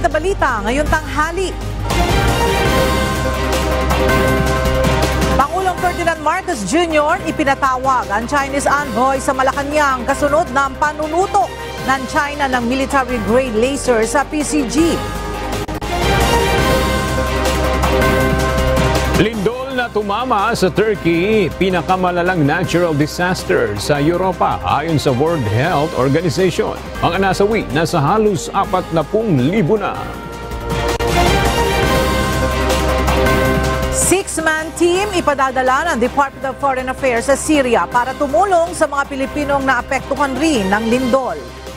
na balita ngayong tanghali. Pangulong Ferdinand Marcos Jr. ipinatawag ang Chinese envoy sa Malacanang kasunod ng panunutok ng China ng military-grade laser sa PCG. Lindol na tumama sa Turkey, pinakamalalang natural disaster sa Europa ayon sa World Health Organization. Ang nasawi nasa halos 40,000 na. Six-man team ipadadala ng Department of Foreign Affairs sa Syria para tumulong sa mga Pilipinong naapektuhan rin ng lindol.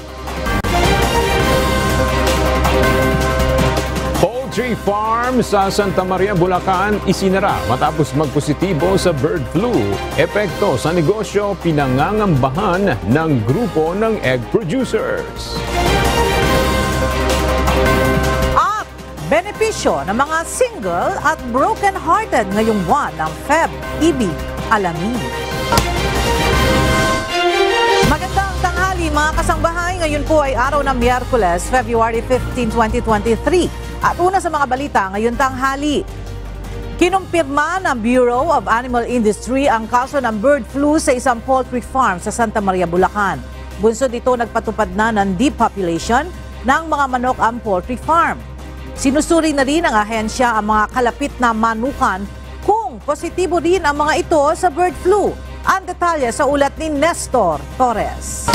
Poultry farm sa Santa Maria, Bulacan isinara matapos magpositibo sa bird flu. Epekto sa negosyo pinangangambahan ng grupo ng egg producers. At benepisyo ng mga single at broken-hearted ngayong buwan ng Feb. Ibig alamin. Magandang tanghali mga kasangbahay. Ngayon po ay araw ng Miyerkules, February 15, 2023. At una sa mga balita ngayon tanghali. Kinumpirma ng Bureau of Animal Industry ang kaso ng bird flu sa isang poultry farm sa Santa Maria, Bulacan. Bunsod ito nagpatupad na ng depopulation ng mga manok ang poultry farm. Sinusuri na rin ng ahensya ang mga kalapit na manukan kung positibo rin ang mga ito sa bird flu. Ang detalye sa ulat ni Nestor Torres.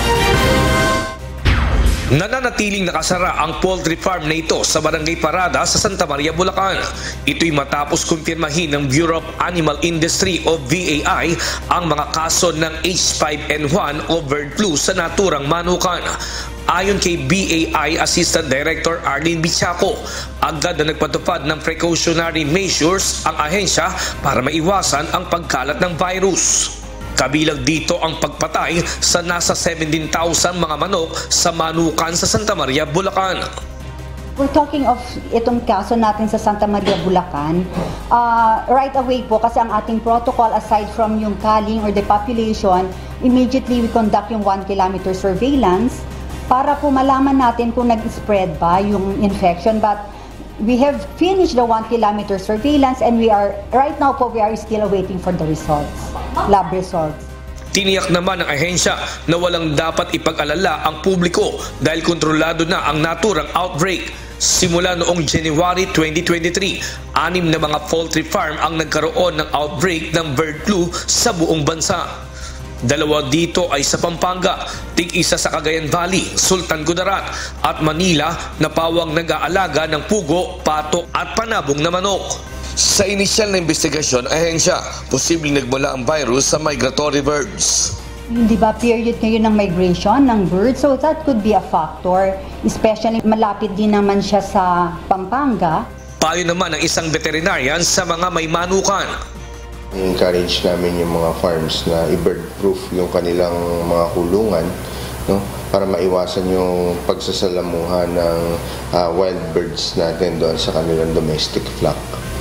Nananatiling nakasara ang poultry farm na ito sa Barangay Parada sa Santa Maria, Bulacan. Ito'y matapos kumpirmahin ng Bureau of Animal Industry o VAI ang mga kaso ng H5N1 o bird flu sa naturang manukan. Ayon kay BAI Assistant Director Arlene Bichaco, agad na nagpatupad ng precautionary measures ang ahensya para maiwasan ang pagkalat ng virus. Kabilang dito ang pagpatay sa nasa 17,000 mga manok sa manukan sa Santa Maria, Bulacan. We're talking of itong kaso natin sa Santa Maria, Bulacan. Right away po, kasi ang ating protocol aside from yung culling or depopulation, immediately we conduct yung 1-kilometer surveillance para po malaman natin kung nag-spread ba yung infection. But we have finished the 1-kilometer surveillance and we are still awaiting for the results, lab results. Tiniyak naman ng ahensya na walang dapat ipag-alala ang publiko dahil kontrolado na ang naturang outbreak. Simula noong January 2023, 6 na mga poultry farm ang nagkaroon ng outbreak ng bird flu sa buong bansa. 2 dito ay sa Pampanga, tig-isa sa Cagayan Valley, Sultan Kudarat at Manila na pawang nag-aalaga ng pugo, pato at panabong na manok. Sa inisyal na investigasyon, ahensya, posibleng nagmula ang virus sa migratory birds. Hindi ba period ngayon ng migration ng birds? So that could be a factor, especially malapit din naman siya sa Pampanga. Payo naman ng isang veterinarian sa mga may manukan. I-encourage namin yung mga farms na i-bird-proof yung kanilang mga kulungan, no, para maiwasan yung pagsasalamuhan ng wild birds natin doon sa kanilang domestic flock.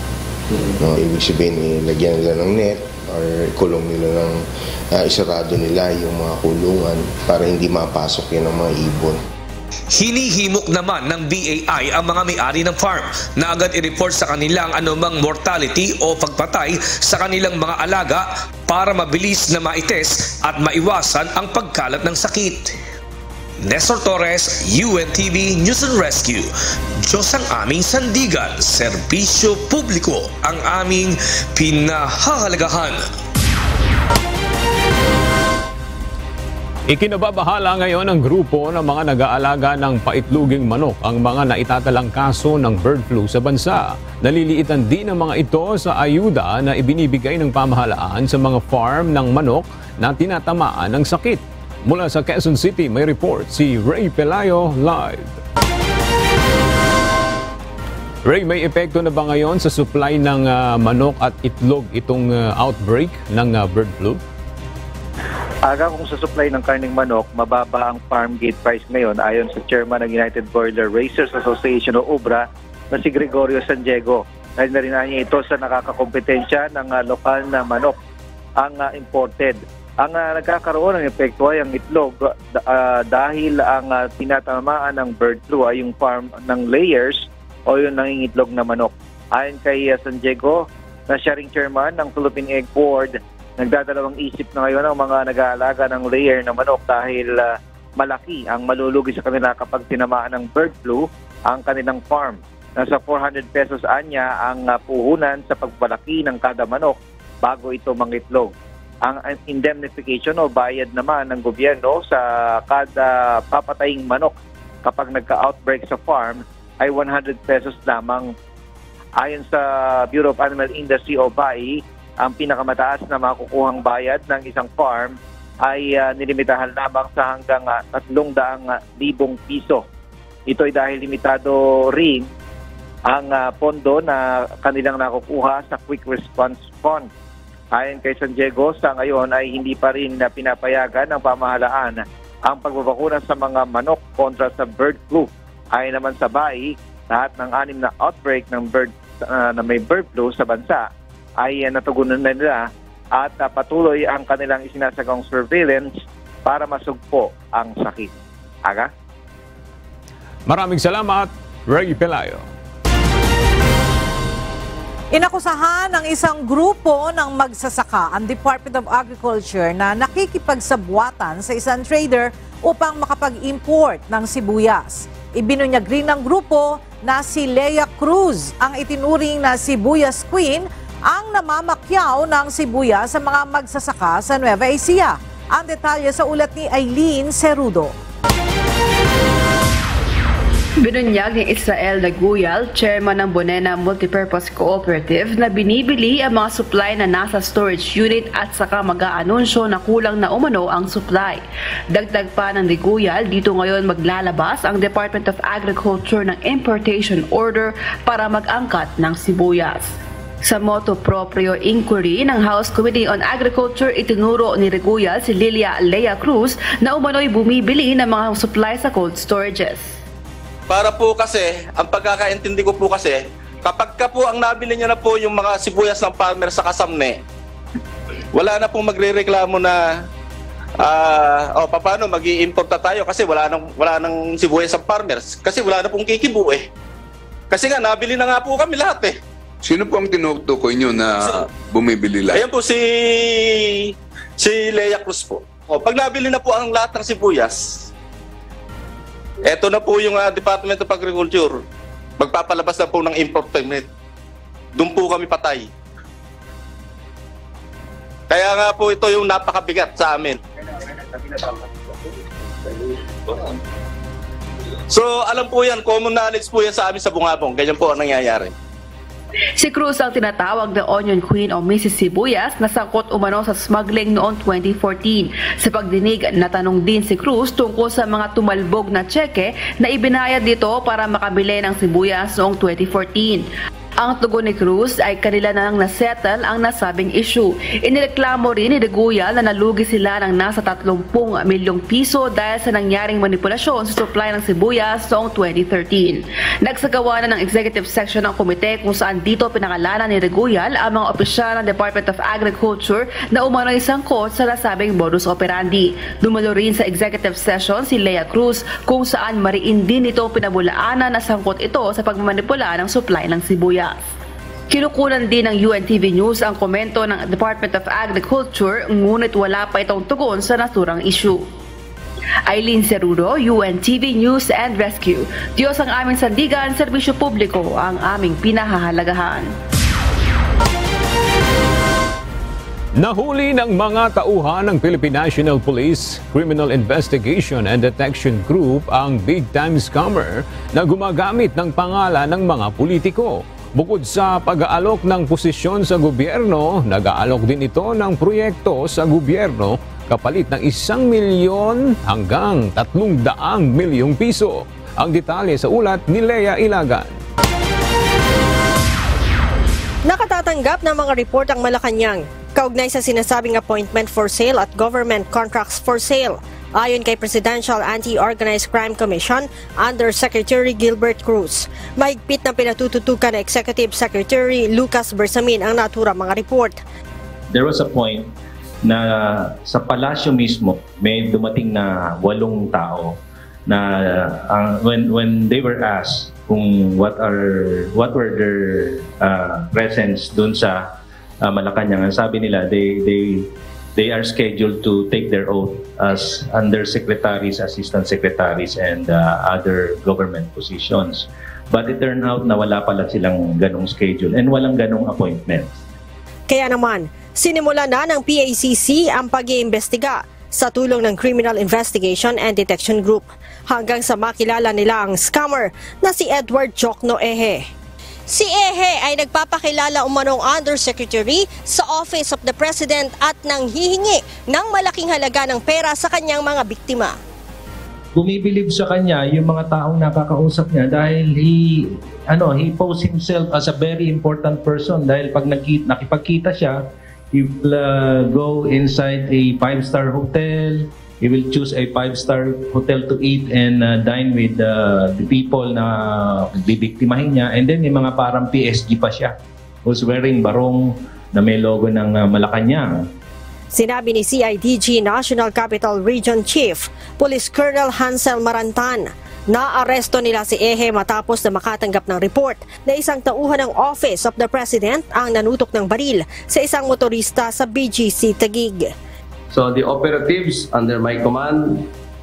No, ibig sabihin, lagyan nila ng net or kulong nila ng isarado nila yung mga kulungan para hindi mapasok yan ng mga ibon. Hinihimok naman ng BAI ang mga may-ari ng farm na agad i-report sa kanilang anumang mortality o pagpatay sa kanilang mga alaga para mabilis na maitest at maiwasan ang pagkalat ng sakit. Nestor Torres, UNTV News and Rescue. Diyos ang aming sandigan, serbisyo publiko ang aming pinahahalagahan. Ikinababahala ngayon ng grupo ng mga nag-aalaga ng paitluging manok ang mga naitatalang kaso ng bird flu sa bansa. Naliliitan din ang mga ito sa ayuda na ibinibigay ng pamahalaan sa mga farm ng manok na tinatamaan ng sakit. Mula sa Quezon City, may report si Ray Pelayo live. Ray, may epekto na ba ngayon sa supply ng manok at itlog itong outbreak ng bird flu? Kung sa supply ng karning manok, mababa ang farm gate price ngayon ayon sa chairman ng United Broiler Raisers Association o UBRA na si Gregorio San Diego. Dahil na rin niya ito sa nakakakompetensya ng lokal na manok ang imported. Ang nagkakaroon ng epekto ay ang itlog dahil ang tinatamaan ng bird flu ay yung farm ng layers o yung nangingitlog na manok. Ayon kay San Diego, na siya ring chairman ng Philippine Egg Board, nagdadalawang isip na ngayon ang mga nag-aalaga ng layer na manok dahil malaki ang malulugi sa kanila kapag tinamaan ng bird flu ang kanilang farm. Nasa 400 pesos anya ang puhunan sa pagpalaki ng kada manok bago ito mangitlog. Ang indemnification o bayad naman ng gobyerno sa kada papataying manok kapag nagka-outbreak sa farm ay 100 pesos lamang. Ayon sa Bureau of Animal Industry o BAI, ang pinakamataas na makukuhang bayad ng isang farm ay nilimitahan lamang sa hanggang 300,000 piso. Ito ay dahil limitado rin ang pondo na kanilang nakukuha sa Quick Response Fund. Ayon kay San Diego, sa ngayon ay hindi pa rin pinapayagan ng pamahalaan ang pagbabakuna sa mga manok kontra sa bird flu. Ayon naman sa BAI, lahat ng 6 na outbreak ng na may bird flu sa bansa ay natugunan na nila at patuloy ang kanilang isinasagawang surveillance para masugpo ang sakit. Aga? Maraming salamat, Ray Pelayo. Inakusahan ng isang grupo ng magsasaka ang Department of Agriculture na nakikipagsabwatan sa isang trader upang makapag-import ng sibuyas. Ibinunyag rin ng grupo na si Lea Cruz, ang itinuring na sibuyas queen, ang namamakyaw ng sibuyas sa mga magsasaka sa Nueva Ecija. Ang detalye sa ulat ni Ayungin Shoal. Binunyag ni Israel Naguyal, chairman ng Bonena Multipurpose Cooperative, na binibili ang mga supply na nasa storage unit at saka mag-aanunsyo na kulang na umano ang supply. Dagdag pa ng Naguyal, dito ngayon maglalabas ang Department of Agriculture ng importation order para mag-angkat ng sibuyas. Sa motu proprio inquiry ng House Committee on Agriculture, itinuro ni Naguyal si Lea Cruz na umano'y bumibili ng mga supply sa cold storages. Para po kasi, ang pagkakaintindi ko po kasi, kapag ka po ang nabili niya na po yung mga sibuyas ng farmer sa kasamne, wala na pong magre-reklamo na paano mag-i-import na tayo kasi wala nang sibuyas ng farmers. Kasi wala na pong kikibu eh. Kasi nga, nabili na nga po kami lahat eh. Sino po ang tinutukoy nyo na bumibili lahat? Ayan po si Lea Cruz po. Pag nabili na po ang lahat ng sibuyas, eto na po yung Department of Agriculture. Magpapalabas na po ng import permit. Doon po kami patay. Kaya nga po ito yung napakabigat sa amin. So alam po yan, common knowledge po yan sa amin sa Bungabong. Ganyan po ang nangyayari. Si Cruz ang tinatawag na Onion Queen o Mrs. Sibuyas na sangkot umano sa smuggling noong 2014. Sa pagdinig, natanong din si Cruz tungkol sa mga tumalbog na tseke na ibinayad dito para makabili ng sibuyas noong 2014. Ang tugon ni Cruz ay kanila na lang nasettle ang nasabing issue. Inireklamo rin ni Naguyal na nalugi sila ng nasa 30 milyong piso dahil sa nangyaring manipulasyon sa supply ng sibuyas noong 2013. Nagsagawa na ng executive section ng komite kung saan dito pinakalanan ni Naguyal ang mga opisyal ng Department of Agriculture na umano'y sangkot sa nasabing modus operandi. Dumalo rin sa executive session si Lea Cruz kung saan mariin din ito pinabulaanan na sangkot ito sa pagmamanipula ng supply ng sibuyas. Kinukunan din ng UNTV News ang komento ng Department of Agriculture, ngunit wala pa itong tugon sa naturang issue. Ayungin Shoal, UNTV News and Rescue. Diyos ang aming sandigan, serbisyo publiko ang aming pinahahalagahan. Nahuli ng mga tauhan ng Philippine National Police Criminal Investigation and Detection Group ang big-time scammer na gumagamit ng pangalan ng mga politiko. Bukod sa pag-aalok ng posisyon sa gobyerno, nag-aalok din ito ng proyekto sa gobyerno kapalit ng 1 milyon hanggang 300 milyong piso. Ang detalye sa ulat ni Lea Ilagan. Nakatatanggap ng mga report ang Malacanang kaugnay sa sinasabing appointment for sale at government contracts for sale. Ayon kay Presidential Anti-Organized Crime Commission Under Secretary Gilbert Cruz, mahigpit na pinatututukan na Executive Secretary Lucas Bersamin ang naturang mga report. There was a point na sa palasyo mismo may dumating na 8 tao na when they were asked kung what were their presence dun sa Malacanang, sabi nila they are scheduled to take their oath as undersecretaries, assistant secretaries, and other government positions. But it turned out na wala pala silang ganong schedule and walang ganong appointment. Kaya naman, sinimula na ng PACC ang pag-iimbestiga sa tulong ng Criminal Investigation and Detection Group hanggang sa makilala nila ang scammer na si Edward Jokno Ehe. Si Ehe ay nagpapakilala umanong undersecretary sa Office of the President at nanghihingi ng malaking halaga ng pera sa kanyang mga biktima. Bumibilib sa kanya yung mga taong nakakausap niya dahil he posed himself as a very important person dahil pag nakipagkita siya, he will go inside a 5-star hotel. He will choose a 5-star hotel to eat and dine with the people na bibiktimahin niya. And then may mga parang PSG pa siya who's wearing barong na may logo ng Malacanang. Sinabi ni CIDG National Capital Region Chief, Police Colonel Hansel Marantan, na aresto nila si Ehe matapos na makatanggap ng report na isang tauhan ng Office of the President ang nanutok ng baril sa isang motorista sa BGC Taguig. So the operatives under my command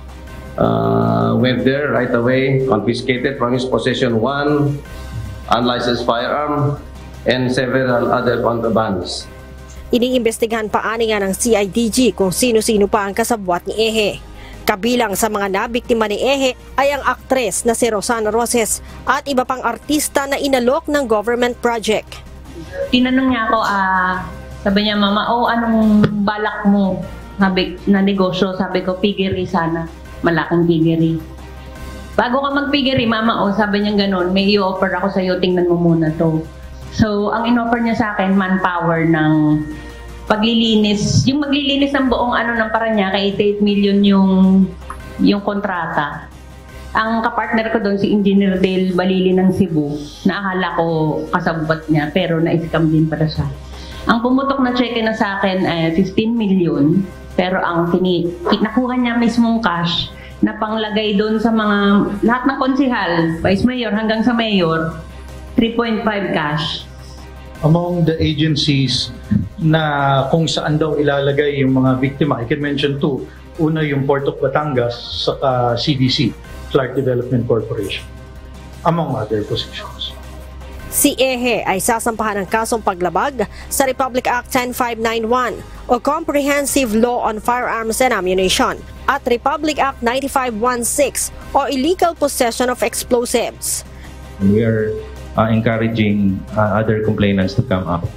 went there right away, confiscated from his possession 1 unlicensed firearm and several other contrabands. Iniimbestigahan pa ani nga ng CIDG kung sino-sino pa ang kasabwat ni Ehe. Kabilang sa mga nabiktima ni Ehe ay ang aktres na si Rosana Roses at iba pang artista na inalok ng government project. Tinanong niya ako, sabi niya, Mama, anong balak mo na negosyo? Sabi ko, piggery sana, malaking piggery. Bago ka mag-piggery, Mama, sabi niya ganun, may i-offer ako sa'yo, tingnan mo muna to. So, ang in-offer niya sa akin, manpower ng paglilinis. Yung maglilinis ng buong ng Paranaque, 88 million yung kontrata. Ang kapartner ko doon, si Engineer Del Balili ng Cebu, na akala ko kasabot niya, pero na-scam din pala siya. Ang pumutok na cheque na sa akin ay 15 million, pero ang nakuha niya mismong cash na panglagay doon sa mga lahat ng konsihal, vice mayor hanggang sa mayor, 3.5 cash. Among the agencies na kung saan daw ilalagay yung mga biktima, I can mention 2. Una yung Port of Batangas, saka CDC, Clark Development Corporation, among other positions. Si Ehe ay sasampahan ng kasong paglabag sa Republic Act 10591 o Comprehensive Law on Firearms and Ammunition at Republic Act 9516 o Illegal Possession of Explosives. We are encouraging other complainants to come up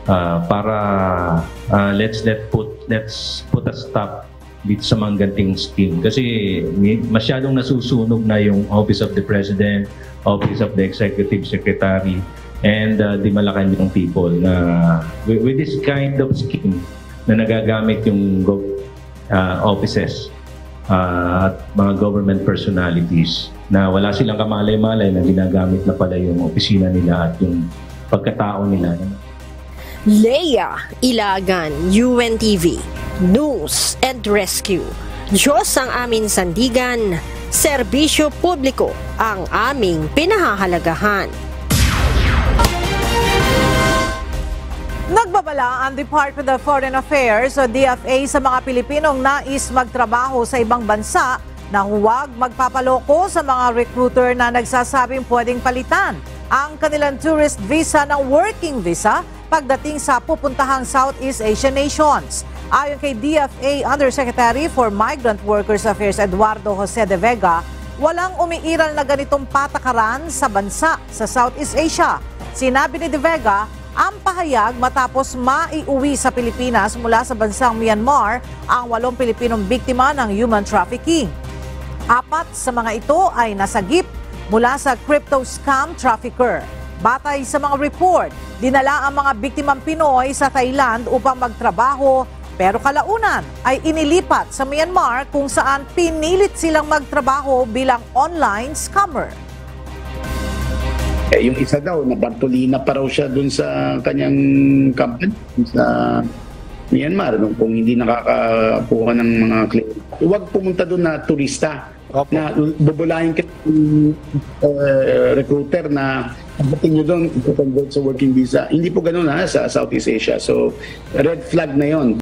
para let's put a stop dito sa mga ganting scheme kasi masyadong nasusunog na yung Office of the President, Office of the Executive Secretary, and the Malacanang people na with this kind of scheme na nagagamit yung offices at mga government personalities na wala silang kamalay-malay na ginagamit na pala yung opisina nila at yung pagkatao nila. Leia Ilagan, UNTV, News and Rescue. Diyos ang aming sandigan, serbisyo publiko ang aming pinahahalagahan. Nagbabala ang Department of Foreign Affairs o DFA sa mga Pilipinong nais magtrabaho sa ibang bansa na huwag magpapaloko sa mga recruiter na nagsasabing pwedeng palitan ang kanilang tourist visa ng working visa pagdating sa pupuntahang Southeast Asian nations. Ayon kay DFA Undersecretary for Migrant Workers Affairs Eduardo Jose de Vega, walang umiiral na ganitong patakaran sa bansa sa Southeast Asia. Sinabi ni de Vega, ang pahayag matapos maiuwi sa Pilipinas mula sa bansang Myanmar ang 8 Pilipinong biktima ng human trafficking. 4 sa mga ito ay nasagip mula sa crypto scam trafficker. Batay sa mga report, dinala ang mga biktimang Pinoy sa Thailand upang magtrabaho pero kalaunan ay inilipat sa Myanmar kung saan pinilit silang magtrabaho bilang online scammer. Yung isa daw, na Bartolina pa raw siya dun sa kanyang company, sa Myanmar kung hindi nakakakuha ng mga claim. Huwag pumunta doon na turista. Opo. Na bubulahin ka recruiter na pagdating nyo doon, ito-convert sa working visa. Hindi po ganun sa Southeast Asia. So, red flag na yon.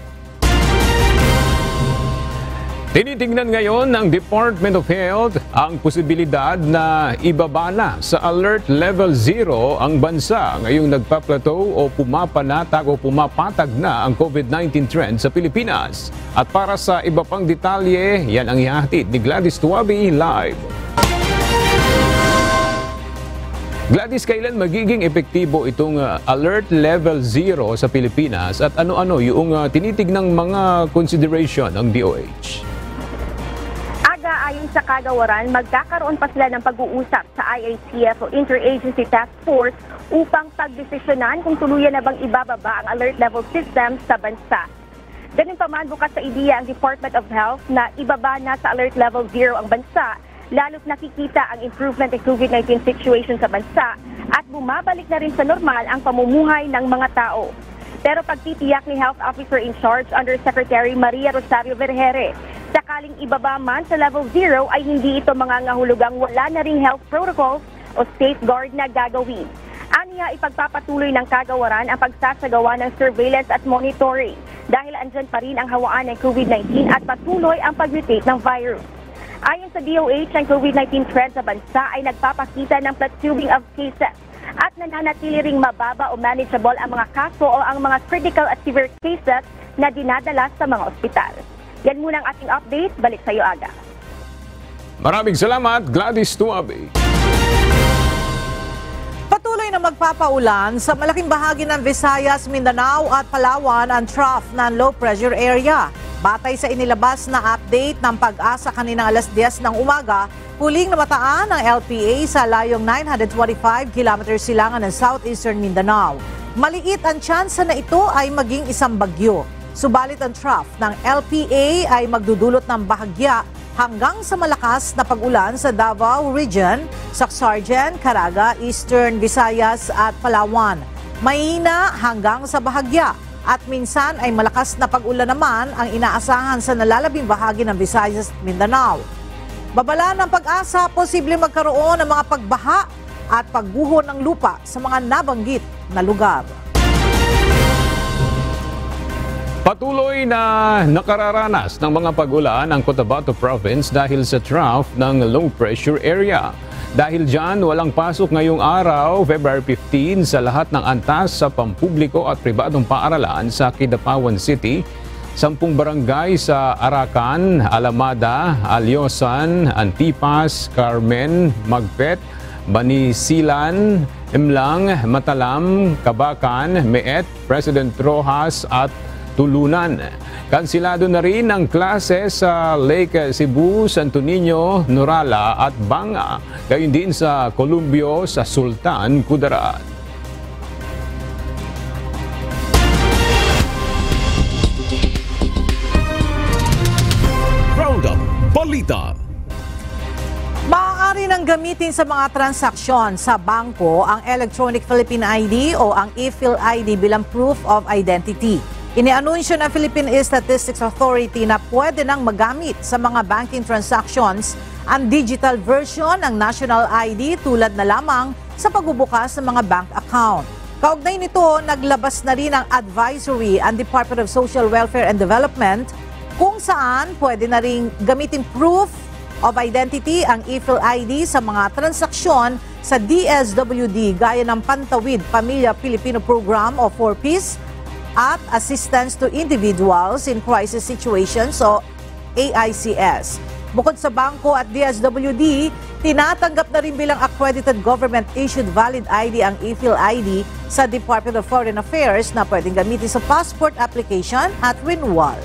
Tinitingnan ngayon ng Department of Health ang posibilidad na ibaba na sa Alert Level 0 ang bansa ngayong nagpa-plateau o pumapanatag o pumapatag na ang COVID-19 trend sa Pilipinas. At para sa iba pang detalye, yan ang ihahatid ni Gladys Tuabi live. Gladys, kailan magiging epektibo itong Alert Level 0 sa Pilipinas at ano-ano yung tinitignang mga consideration ng DOH? Ayon sa kagawaran, magkakaroon pa sila ng pag-uusap sa IATF o Interagency Task Force upang pagdesisyonan kung tuluyan na bang ibababa ang alert level system sa bansa. Ganun pa man, bukas sa ideya ang Department of Health na ibaba na sa alert level 0 ang bansa, lalo't nakikita ang improvement ng COVID-19 situation sa bansa at bumabalik na rin sa normal ang pamumuhay ng mga tao. Pero pagtitiyak ni Health Officer in Charge Undersecretary Maria Rosario Vergere, sakaling ibaba man sa level 0 ay hindi ito mangangahulugang wala na ring health protocols o safeguard na gagawin. Aniya, ipagpapatuloy ng kagawaran ang pagsasagawa ng surveillance at monitoring dahil andyan pa rin ang hawaan ng COVID-19 at patuloy ang pag-mutate ng virus. Ayon sa DOH, ang COVID-19 trend sa bansa ay nagpapakita ng plateauing of cases at nananatili ring mababa o manageable ang mga kaso o ang mga critical at severe cases na dinadala sa mga ospital. Yan muna ang ating update. Balik sa iyo, Aga. Maraming salamat, Gladys Tuabi. Patuloy na magpapaulan sa malaking bahagi ng Visayas, Mindanao at Palawan ang trough ng low pressure area. Batay sa inilabas na update ng Pag-asa kaninang alas 10 ng umaga, huling namataan ng LPA sa layong 925 km silangan ng southeastern Mindanao. Maliit ang tsansa na ito ay maging isang bagyo. Subalit ang trough ng LPA ay magdudulot ng bahagya hanggang sa malakas na pag-ulan sa Davao Region, Sacsargen, Caraga, Eastern Visayas at Palawan. Mahina hanggang sa bahagya at minsan ay malakas na pag-ulan naman ang inaasahan sa nalalabing bahagi ng Visayas at Mindanao. Babala ng Pag-asa, posible magkaroon ng mga pagbaha at pagguho ng lupa sa mga nabanggit na lugar. Patuloy na nakararanas ng mga pag-ulan ang Cotabato Province dahil sa trough ng low pressure area. Dahil dyan, walang pasok ngayong araw, February 15, sa lahat ng antas sa pampubliko at pribadong paaralan sa Kidapawan City, 10 barangay sa Arakan, Alamada, Alyosan, Antipas, Carmen, Magpet, Banisilan, Ilang, Matalam, Kabakan, Meet, President Rojas at Tulunan. Kansilado na rin ang klase sa Lake Cebu, Santo Niño, Norala at Banga. Gayon din sa Columbio, sa Sultan, Kudarat. Roundup Balita. Maaari nang gamitin sa mga transaksyon sa bangko ang Electronic Philippine ID o ang ePhil-ID bilang proof of identity. Inianunsyo ng Philippine Statistics Authority na pwede nang magamit sa mga banking transactions ang digital version ng national ID tulad na lamang sa pagbubukas ng mga bank account. Kaugnay nito, naglabas na rin ang advisory ang Department of Social Welfare and Development kung saan pwede na rin gamitin proof of identity ang ePhil-ID sa mga transaksyon sa DSWD gaya ng Pantawid Pamilya Pilipino Program o 4Ps at Assistance to Individuals in Crisis Situations o AICS. Bukod sa bangko at DSWD, tinatanggap na rin bilang accredited government-issued valid ID ang ePhil-ID sa Department of Foreign Affairs na pwedeng gamitin sa passport application at renewal.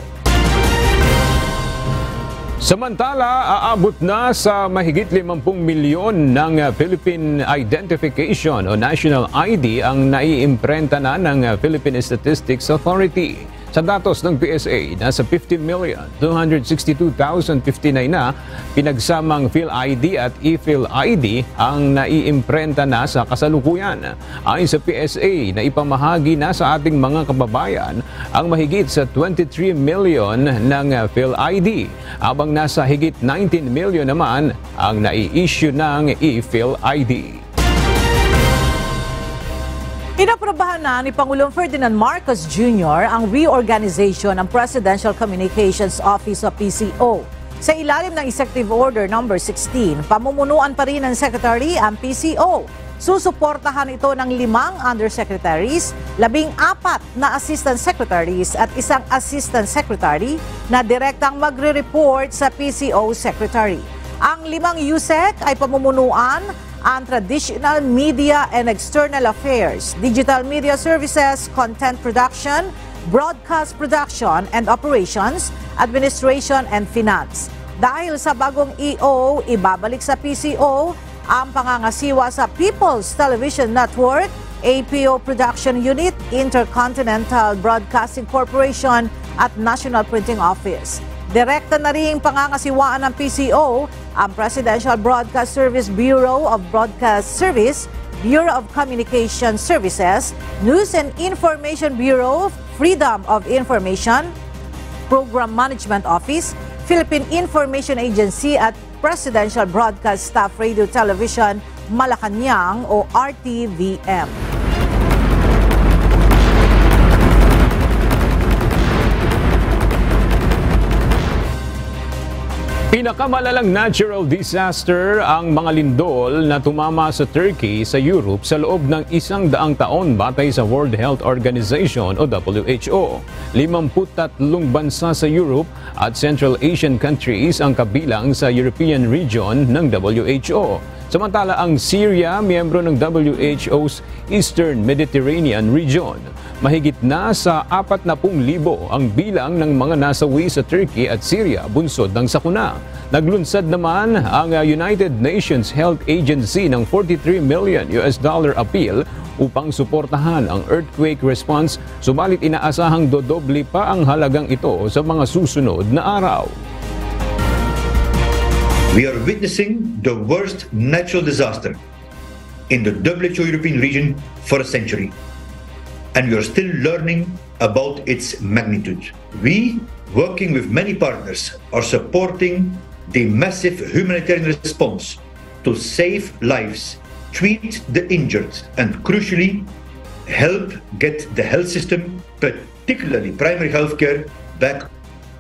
Samantala, aabot na sa mahigit 50 milyon ng Philippine Identification o National ID ang naiimprenta na ng Philippine Statistics Authority. Sa datos ng PSA, nasa 50,262,059 na pinagsamang PhilID at ePhil-ID ang naiimprenta na sa kasalukuyan. Ayon sa PSA na ipamahagi na sa ating mga kababayan, ang mahigit sa 23 million ng PhilID, habang nasa higit 19 million naman ang nai-issue ng e-PhilID. Inaprobahan na ni Pangulong Ferdinand Marcos Jr. ang reorganization ng Presidential Communications Office o PCO. Sa ilalim ng Executive Order No. 16, pamumunuan pa rin ng Secretary ang PCO. Susuportahan ito ng 5 undersecretaries, 14 na assistant secretaries at 1 assistant secretary na direktang magre-report sa PCO secretary. Ang 5 USEC ay pamumunuan ang Traditional Media and External Affairs, Digital Media Services, Content Production, Broadcast Production and Operations, Administration and Finance. Dahil sa bagong EO, ibabalik sa PCO ang pangangasiwa sa People's Television Network, APO Production Unit, Intercontinental Broadcasting Corporation at National Printing Office. Direkta na rin pangangasiwaan ng PCO ang Presidential Broadcast Service Bureau of Broadcast Service, Bureau of Communication Services, News and Information Bureau, Freedom of Information, Program Management Office, Philippine Information Agency at Presidential Broadcast Staff Radio Television Malacanang o RTVM. Pinakamalalang natural disaster ang mga lindol na tumama sa Turkey sa Europe sa loob ng 100 taon batay sa World Health Organization o WHO. 53 bansa sa Europe at Central Asian countries ang kabilang sa European region ng WHO. Samantala ang Syria, miyembro ng WHO's Eastern Mediterranean region. Mahigit na sa 40,000 ang bilang ng mga nasawi sa Turkey at Syria bunsod ng sakuna. Naglunsad naman ang United Nations Health Agency ng $43 million appeal upang suportahan ang earthquake response, subalit inaasahang dodoble pa ang halagang ito sa mga susunod na araw. We are witnessing the worst natural disaster in the WHO European region for a century. And we are still learning about its magnitude. We, working with many partners, are supporting the massive humanitarian response to save lives, treat the injured, and crucially, help get the health system, particularly primary healthcare, back.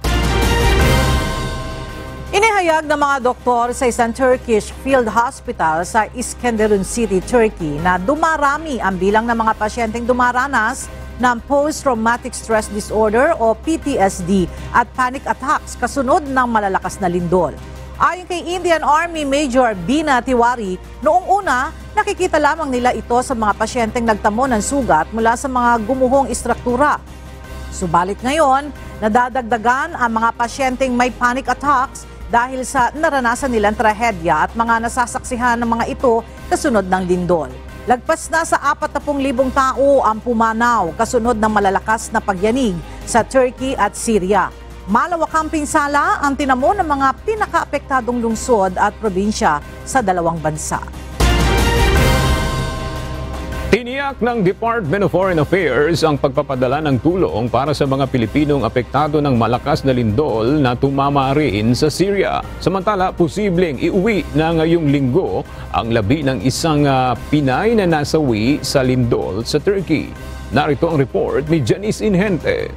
Inihayag ng mga doktor sa isang Turkish field hospital sa Iskenderun City, Turkey na dumarami ang bilang ng mga pasyenteng dumaranas ng post-traumatic stress disorder o PTSD at panic attacks kasunod ng malalakas na lindol. Ayon kay Indian Army Major Bina Tiwari, noong una, nakikita lamang nila ito sa mga pasyenteng nagtamo ng sugat mula sa mga gumuhong istruktura. Subalit ngayon, nadadagdagan ang mga pasyenteng may panic attacks dahil sa naranasan nilang trahedya at mga nasasaksihan ng mga ito kasunod ng lindol. Lagpas na sa 40,000 tao ang pumanaw kasunod ng malalakas na pagyanig sa Turkey at Syria. Malawakang pinsala ang tinamo ng mga pinakaapektadong lungsod at probinsya sa dalawang bansa. Tiniyak ng Department of Foreign Affairs ang pagpapadala ng tulong para sa mga Pilipinong apektado ng malakas na lindol na tumama rin sa Syria. Samantala, posibleng iuwi na ngayong linggo ang labi ng isang Pinay na nasawi sa lindol sa Turkey. Narito ang report ni Janice Inhente.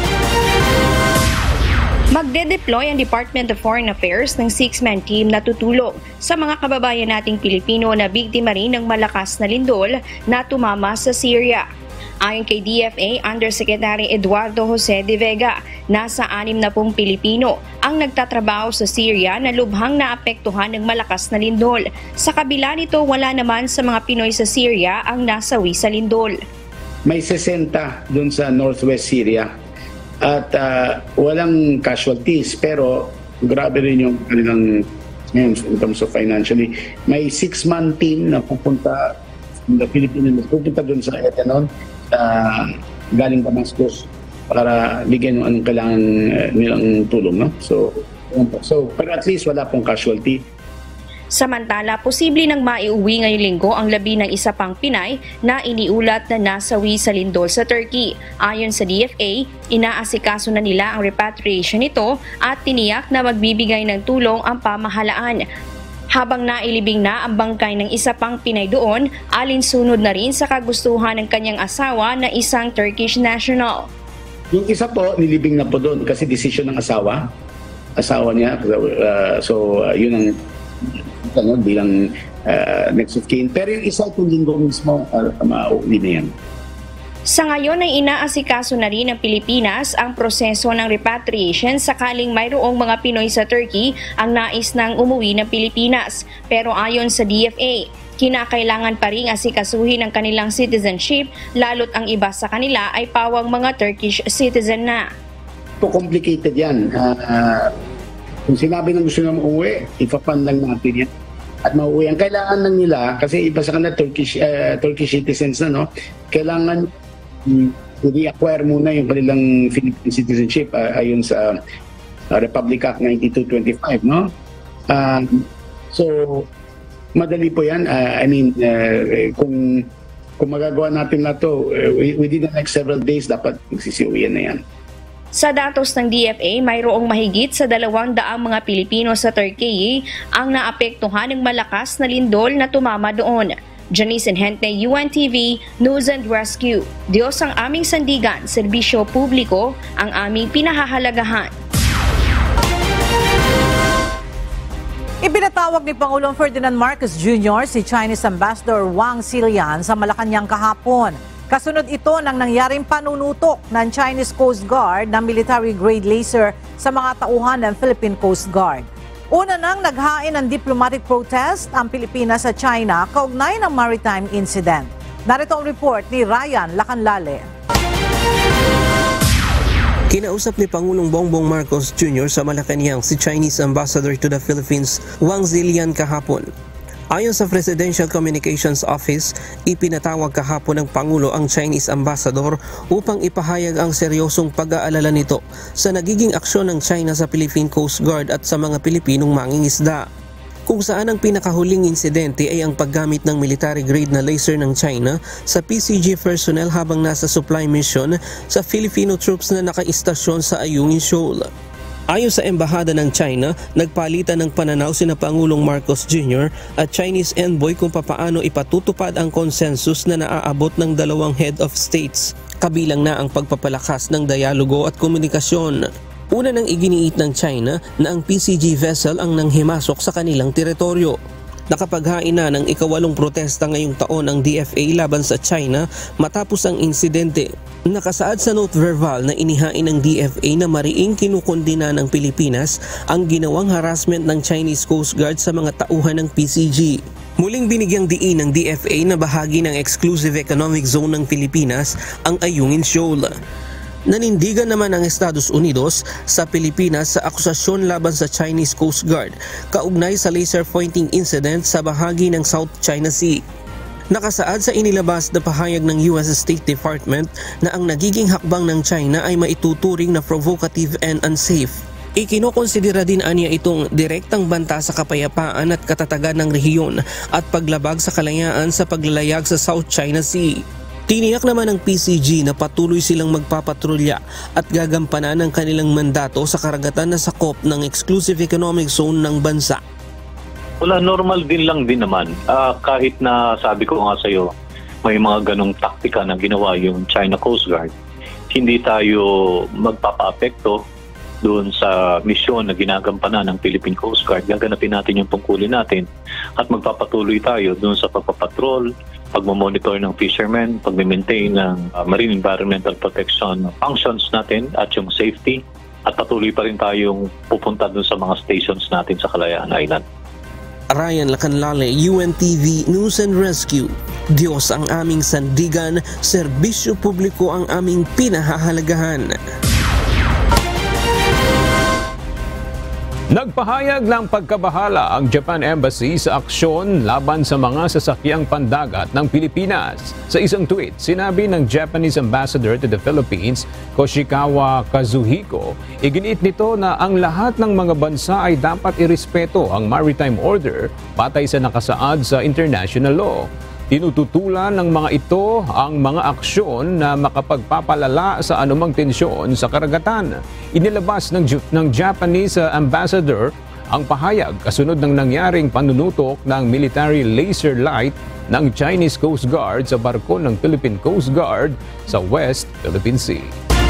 Magde-deploy ang Department of Foreign Affairs ng 6-man team na tutulong sa mga kababayan nating Pilipino na biktima rin ng malakas na lindol na tumama sa Syria. Ayon kay DFA Undersecretary Eduardo Jose de Vega, nasa 60 Pilipino ang nagtatrabaho sa Syria na lubhang naapektuhan ng malakas na lindol. Sa kabila nito, wala naman sa mga Pinoy sa Syria ang nasawi sa lindol. May 60 doon sa northwest Syria. At walang casualties, pero grabe rin yung kanilang in terms of financially. May 6-man team na pupunta ng Pilipinas, pupunta doon sa Etanon, galing Damascus para bigyan ng anong kailangan nilang tulong. No? So, pero at least wala pong casualty. Samantala, posible nang maiuwi ngayong linggo ang labi ng isa pang Pinay na iniulat na nasawi sa lindol sa Turkey. Ayon sa DFA, inaasikaso na nila ang repatriation nito at tiniyak na magbibigay ng tulong ang pamahalaan. Habang nailibing na ang bangkay ng isa pang Pinay doon, alinsunod na rin sa kagustuhan ng kanyang asawa na isang Turkish national. Yung isa po, nilibing na po doon kasi decision ng asawa niya. Yun ang bilang next of kin. Pero yung isa itong linggo mismo, mauwi na yan. Sa ngayon ay inaasikaso na rin ng Pilipinas ang proseso ng repatriation sakaling mayroong mga Pinoy sa Turkey ang nais nang umuwi ng Pilipinas. Pero ayon sa DFA, kinakailangan pa rin asikasuhin ang kanilang citizenship lalo't ang iba sa kanila ay pawang mga Turkish citizen na. Complicated yan. Kung sinabi ng gusto na umuwi, ipapan lang natin yan. At mauwi. Ang kailangan lang nila, kasi iba sa kanila Turkish citizens na, no? Kailangan i-reacquire muna yung kanilang Philippine citizenship ayon sa Republic Act 9225, no? So, madali po yan. Kung magagawa natin na to, within the next several days, dapat magsisiuwian na yan. Sa datos ng DFA, mayroong mahigit sa 200 mga Pilipino sa Turkey ang naapektuhan ng malakas na lindol na tumama doon. Janice Enhente, UNTV, News and Rescue. Diyos ang aming sandigan, serbisyo publiko ang aming pinahahalagahan. Ibinatawag ni Pangulong Ferdinand Marcos Jr. si Chinese Ambassador Wang Xilian sa Malacanang kahapon. Kasunod ito ng nangyaring panunutok ng Chinese Coast Guard ng military-grade laser sa mga tauhan ng Philippine Coast Guard. Una nang naghain ng diplomatic protest ang Pilipinas sa China kaugnay ng maritime incident. Narito ang report ni Ryan Lacanlale. Kinausap ni Pangulong Bongbong Marcos Jr. sa Malacanang si Chinese Ambassador to the Philippines, Wang Xilian kahapon. Ayon sa Presidential Communications Office, ipinatawag kahapon ng Pangulo ang Chinese Ambassador upang ipahayag ang seryosong pag-aalala nito sa nagiging aksyon ng China sa Philippine Coast Guard at sa mga Pilipinong mangingisda. Kung saan ang pinakahuling insidente ay ang paggamit ng military-grade na laser ng China sa PCG personnel habang nasa supply mission sa Filipino troops na nakaistasyon sa Ayungin Shoal. Ayon sa Embahada ng China, nagpalitan ng pananaw sina Pangulong Marcos Jr. at Chinese envoy kung papaano ipatutupad ang konsensus na naaabot ng dalawang head of states. Kabilang na ang pagpapalakas ng dialogo at komunikasyon. Una nang iginiit ng China na ang PCG vessel ang nanghimasok sa kanilang teritoryo. Nakapaghain na ng ika-8 protesta ngayong taon ang DFA laban sa China matapos ang insidente. Nakasaad sa note verbal na inihain ng DFA na mariing kinukondina ng Pilipinas ang ginawang harassment ng Chinese Coast Guard sa mga tauhan ng PCG. Muling binigyang diin ng DFA na bahagi ng exclusive economic zone ng Pilipinas ang Ayungin Shoal. Nanindigan naman ang Estados Unidos sa Pilipinas sa akusasyon laban sa Chinese Coast Guard kaugnay sa laser pointing incident sa bahagi ng South China Sea. Nakasaad sa inilabas na pahayag ng US State Department na ang nagiging hakbang ng China ay maituturing na provocative and unsafe. Ikinokonsidera din aniya itong direktang banta sa kapayapaan at katatagan ng rehiyon at paglabag sa kalayaan sa paglalayag sa South China Sea. Tiniyak naman ng PCG na patuloy silang magpapatrolya at gagampanan ang kanilang mandato sa karagatan na sakop ng exclusive economic zone ng bansa. Wala, normal din lang din naman. Kahit na sabi ko nga sa iyo, may mga ganong taktika na ginawa yung China Coast Guard, hindi tayo magpapa-apekto doon sa misyon na ginagampanan ng Philippine Coast Guard. Gaganapin natin yung tungkulin natin at magpapatuloy tayo doon sa pagpapatrol, pagmamonitor ng fishermen, pag-maintain ng marine environmental protection functions natin at yung safety, at patuloy pa rin tayong pupunta doon sa mga stations natin sa Kalayaan Island. Ryan Lacanlale, UNTV News and Rescue. Diyos ang aming sandigan, serbisyo publiko ang aming pinahahalagahan. Nagpahayag ng pagkabahala ang Japan Embassy sa aksyon laban sa mga sasakyang pandagat ng Pilipinas. Sa isang tweet, sinabi ng Japanese Ambassador to the Philippines, Koshikawa Kazuhiko, iginiit nito na ang lahat ng mga bansa ay dapat irespeto ang maritime order batay sa nakasaad sa international law. Tinututulan ng mga ito ang mga aksyon na makapagpapalala sa anumang tensyon sa karagatan. Inilabas ng Japanese ambassador ang pahayag kasunod ng nangyaring panunutok ng military laser light ng Chinese Coast Guard sa barko ng Philippine Coast Guard sa West Philippine Sea.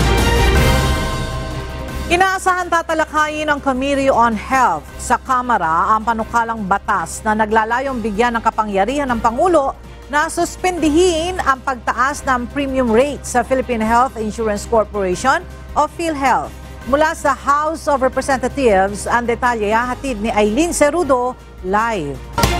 Inaasahan tatalakayin ng Committee on Health sa Kamara ang panukalang batas na naglalayong bigyan ng kapangyarihan ng Pangulo na suspendihin ang pagtaas ng premium rate sa Philippine Health Insurance Corporation o PhilHealth. Mula sa House of Representatives, ang detalye hatid ni Ayungin Shoal live.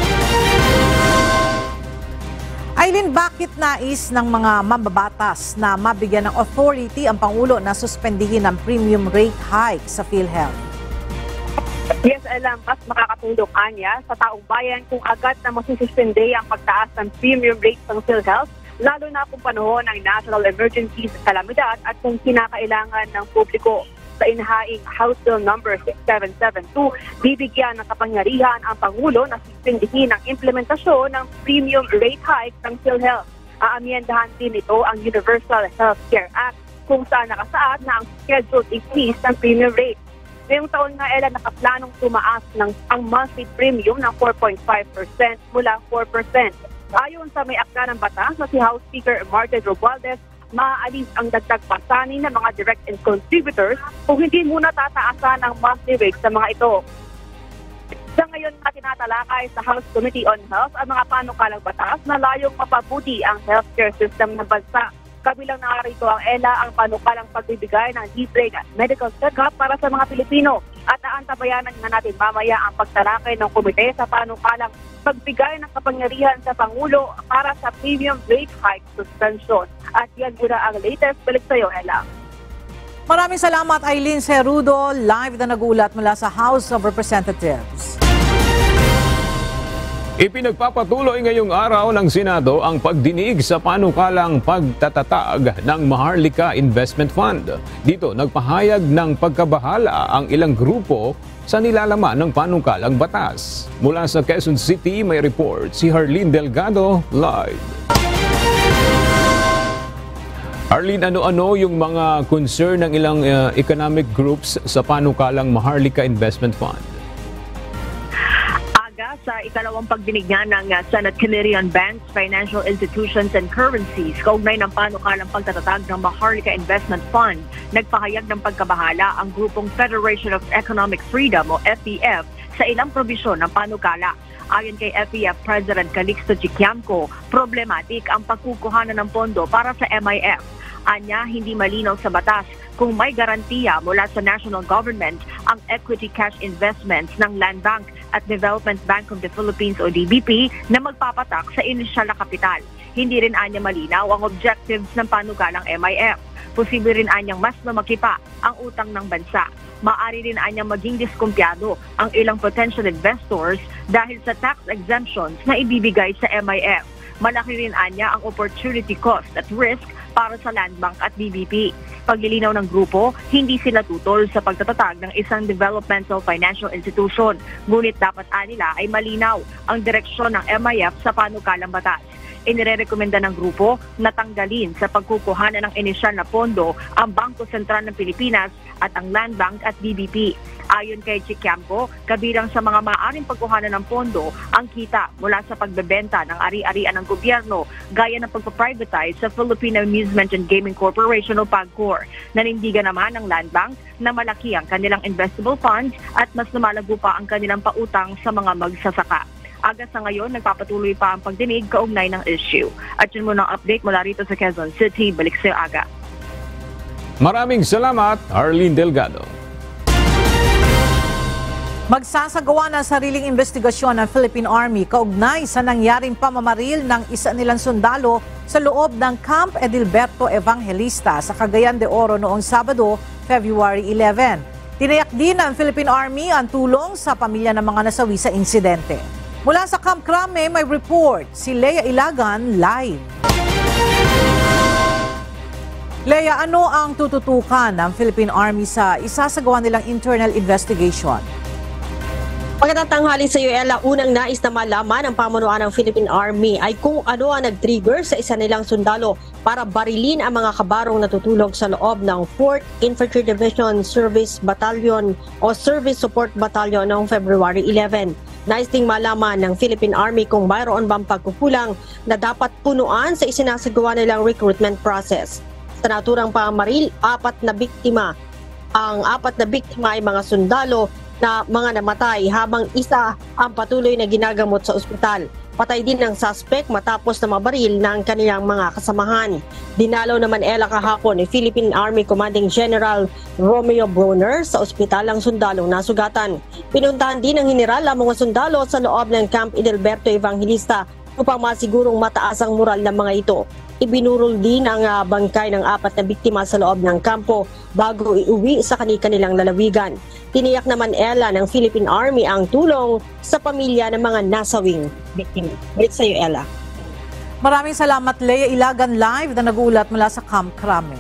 Ayungin, bakit nais ng mga mambabatas na mabigyan ng authority ang Pangulo na suspendihin ang premium rate hike sa PhilHealth? Yes, alam, mas makakatulong anya sa taong bayan kung agad na masususpende ang pagtaas ng premium rate ng PhilHealth, lalo na kung panahon ng national emergency sa kalamidad at kung kinakailangan ng publiko. Sa inhaing House Bill number 6772, bibigyan ng kapangyarihan ang Pangulo na suspendihin ang implementasyon ng premium rate hike ng PhilHealth. Aamyendahan din ito ang Universal Healthcare Act kung saan nakasaad na ang scheduled increase ng premium rate. Ngayong taon nga, nakaplanong tumaas ang monthly premium ng 4.5% mula 4%. Ayon sa may akda ng batas na si House Speaker Martin Romualdez, maaalis ang dagdag pasanin ng mga direct and contributors kung hindi muna tataasan ang monthly rate sa mga ito. Sa ngayon na tinatalakay sa House Committee on Health ang mga panukalang batas na layong mapabuti ang healthcare system ng bansa. Kabilang narito ang ELA, ang panukalang pagbibigay ng libre medical check-up para sa mga Pilipino. At aantabayanan nga natin mamaya ang pagtalakay ng komite sa panukalang pagbigay ng kapangyarihan sa Pangulo para sa premium rate hike suspension. At yan muna ang latest. Balik sa iyo, ELA. Maraming salamat, Ayungin Shoal, live na nagulat mula sa House of Representatives. Ipinagpapatuloy ngayong araw ng Senado ang pagdinig sa panukalang pagtatatag ng Maharlika Investment Fund. Dito nagpahayag ng pagkabahala ang ilang grupo sa nilalaman ng panukalang batas. Mula sa Quezon City may report si Harleen Delgado live. Harleen, ano-ano yung mga concern ng ilang economic groups sa panukalang Maharlika Investment Fund? Sa ikalawang pagdinig nga ng Senate Committee on Banks, Financial Institutions and Currencies, kaugnay ng panukalang pagtatatag ng Maharlika Investment Fund, nagpahayag ng pagkabahala ang grupong Federation of Economic Freedom o FEF sa ilang probisyon ng panukala. Ayon kay FEF President Calixto Chiquiamco, problematic ang pagkukuhanan ng pondo para sa MIF. Anya, hindi malinaw sa batas kung may garantiya mula sa national government ang equity cash investments ng Land Bank at Development Bank of the Philippines o DBP na magpapatak sa inisyal na kapital. Hindi rin anya malinaw ang objectives ng panukalang MIF. Posible rin anyang mas lumaki pa ang utang ng bansa. Maari rin anyang maging diskumpiyado ang ilang potential investors dahil sa tax exemptions na ibibigay sa MIF. Malaki rin anya ang opportunity cost at risk para sa Land Bank at DBP. Paglilinaw ng grupo, hindi sila tutol sa pagtatatag ng isang developmental financial institution. Ngunit dapat nila ay malinaw ang direksyon ng MIF sa panukalang batas. Inirekomenda ng grupo na tanggalin sa pagkukuhanan ng inisyal na pondo ang Bangko Sentral ng Pilipinas at ang Land Bank at DBP. Ayon kay Chiquiamco, kabilang sa mga maaaring pagkuhanan ng pondo ang kita mula sa pagbebenta ng ari-arian ng gobyerno gaya ng pagpaprivatize sa Philippine Amusement and Gaming Corporation o PAGCOR. Nanindigan naman ng Land Bank na malaki ang kanilang investable funds at mas lumalago pa ang kanilang pautang sa mga magsasaka. Aga sa ngayon, nagpapatuloy pa ang pagdinig kaugnay ng issue. At yun muna ang update mula rito sa Quezon City. Balik sa Aga. Maraming salamat, Harleen Delgado. Magsasagawa ng sariling investigasyon ng Philippine Army kaugnay sa nangyaring pamamaril ng isa nilang sundalo sa loob ng Camp Edilberto Evangelista sa Cagayan de Oro noong Sabado, February 11. Tinayak din ng Philippine Army ang tulong sa pamilya ng mga nasawi sa insidente. Mula sa Camp Crame, may report si Lea Ilagan live. Lea, ano ang tututukan ng Philippine Army sa isasagawa nilang internal investigation? Magandang tanghali sa iyo, Ella. Unang nais na malaman ng pamunuan ng Philippine Army ay kung ano ang nag-trigger sa isa nilang sundalo para barilin ang mga kabarong natutulog sa loob ng 4th Infantry Division Service Battalion o Service Support Battalion noong February 11. Nais ding malaman ng Philippine Army kung mayroon bang pagkukulang na dapat punuan sa isinasagawa nilang recruitment process. Sa naturang pamaril, 4 na biktima. Ang 4 na biktima ay mga sundalo na mga namatay habang isa ang patuloy na ginagamot sa ospital. Patay din ng suspect matapos na mabaril ng kanilang mga kasamahan. Dinalaw naman kahapon ni Philippine Army Commanding General Romeo Brunner sa ospital ang sundalong nasugatan. Pinuntahan din ng general ang mga sundalo sa loob ng Camp Edelberto Evangelista upang masigurong mataas ang moral ng mga ito. Ibinurol din ang bangkay ng 4 na biktima sa loob ng kampo bago iuwi sa kanilang lalawigan. Tiniyak naman ng Philippine Army ang tulong sa pamilya ng mga nasawing biktima. Balik sa iyo, Ella. Maraming salamat, Lea Ilagan live na nag-uulat mula sa Camp Crame.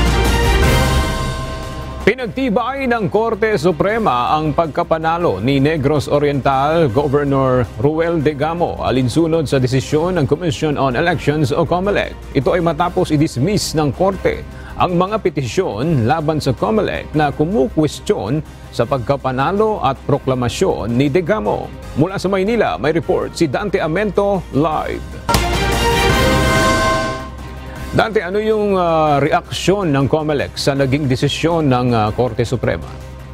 Pinagtibay ng Korte Suprema ang pagkapanalo ni Negros Oriental Governor Ruel Degamo alinsunod sa desisyon ng Commission on Elections o COMELEC. Ito ay matapos i-dismiss ng Korte ang mga petisyon laban sa COMELEC na kumukwestiyon sa pagkapanalo at proklamasyon ni Degamo. Mula sa Maynila, may report si Dante Amento live. Dante, ano yung reaksyon ng COMELEC sa naging desisyon ng Korte Suprema?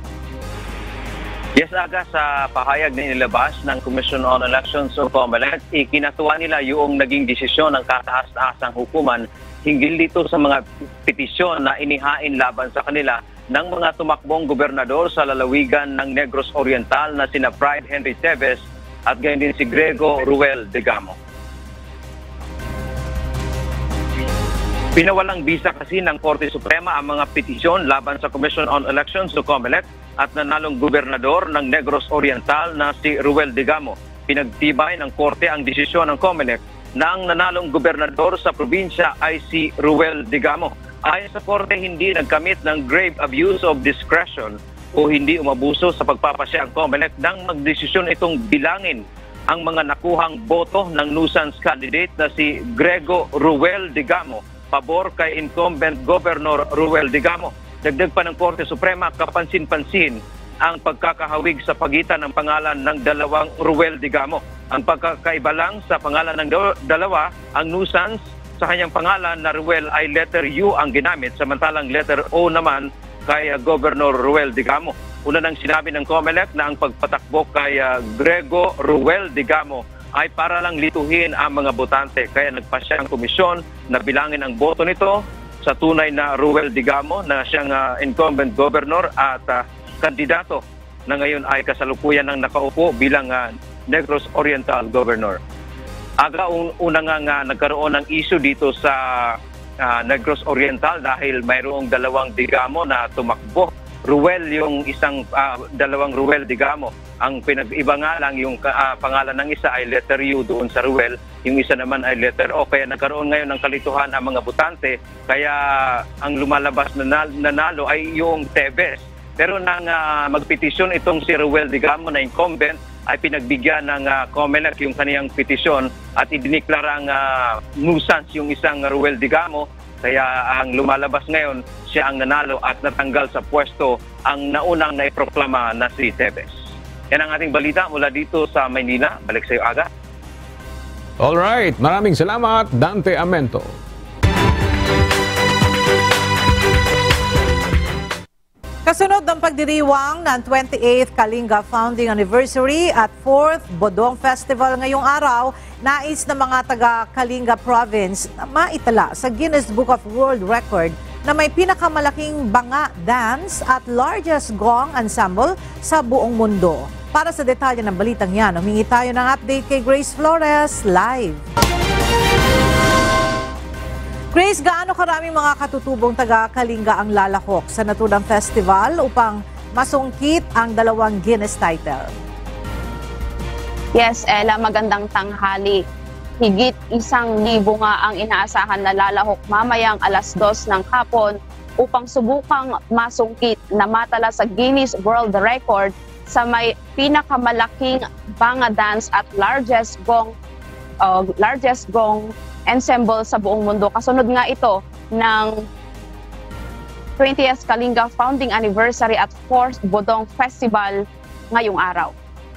Yes, Aga, sa pahayag na inilabas ng Commission on Elections o COMELEC, ikinatuwa nila yung naging desisyon ng kataas-taasang hukuman hinggil dito sa mga petisyon na inihain laban sa kanila ng mga tumakbong gobernador sa lalawigan ng Negros Oriental na sina Pride Henry Teves at gayon din si Grego Ruel Degamo. Pinawalang bisa kasi ng Korte Suprema ang mga petisyon laban sa Commission on Elections o COMELEC at nanalong gobernador ng Negros Oriental na si Ruel Degamo. Pinagtibay ng Korte ang desisyon ng COMELEC na ang nanalong gobernador sa probinsya ay si Ruel Degamo. Ayon sa Korte, hindi nagkamit ng grave abuse of discretion o hindi umabuso sa pagpapasya ang COMELEC nang magdesisyon itong bilangin ang mga nakuhang boto ng nuisance candidate na si Grego Ruel Degamo pabor kay incumbent Governor Ruel Degamo. Dagdag pa ng Korte Suprema, kapansin-pansin ang pagkakahawig sa pagitan ng pangalan ng dalawang Ruel Degamo. Ang pagkakaiba lang sa pangalan ng dalawa, ang nuisance sa kanyang pangalan na Ruel ay letter U ang ginamit, samantalang letter O naman kay Governor Ruel Degamo. Una nang sinabi ng COMELEC na ang pagpatakbo kay Grego Ruel Degamo ay para lang lituhin ang mga botante. Kaya nagpasya ang komisyon na bilangin ang boto nito sa tunay na Ruel Degamo na siyang incumbent governor at kandidato na ngayon ay kasalukuyan ng nakaupo bilang Negros Oriental Governor. Aga una nga nagkaroon ng issue dito sa Negros Oriental dahil mayroong dalawang Degamo na tumakbo. Ruel yung isang dalawang Ruel Degamo. Ang pinag-iba nga lang yung pangalan ng isa ay letter U doon sa Ruel, yung isa naman ay letter O. Kaya nagkaroon ngayon ng kalituhan ang mga botante, kaya ang lumalabas na nanalo ay yung Teves. Pero nang magpetisyon itong si Ruel Degamo na incumbent, ay pinagbigyan ng COMELEC yung kaniyang petisyon at idiniklarang nuisance yung isang Ruel Degamo. Kaya ang lumalabas ngayon, siya ang nanalo at natanggal sa pwesto ang naunang naiproklama na si Teves. Yan ang ating balita mula dito sa Maynila. Balik sa iyo, Aga. Alright, maraming salamat, Dante Amento. Kasunod ng pagdiriwang ng 28th Kalinga Founding Anniversary at 4th Bodong Festival ngayong araw, nais na mga taga-Kalinga Province na maitala sa Guinness Book of World Record na may pinakamalaking banga dance at largest gong ensemble sa buong mundo. Para sa detalye ng balitang yan, humingi tayo ng update kay Grace Flores live. Grace, gaano karaming mga katutubong taga-Kalinga ang lalahok sa naturang festival upang masungkit ang dalawang Guinness title. Yes, Ella, magandang tanghali. Higit 1,000 nga ang inaasahan na lalahok mamayang 2:00 ng hapon upang subukang masungkit na matala sa Guinness World Record sa may pinakamalaking banga dance at largest gong ensemble sa buong mundo. Kasunod nga ito ng 20th Kalinga Founding Anniversary at 4th Bodong Festival ngayong araw.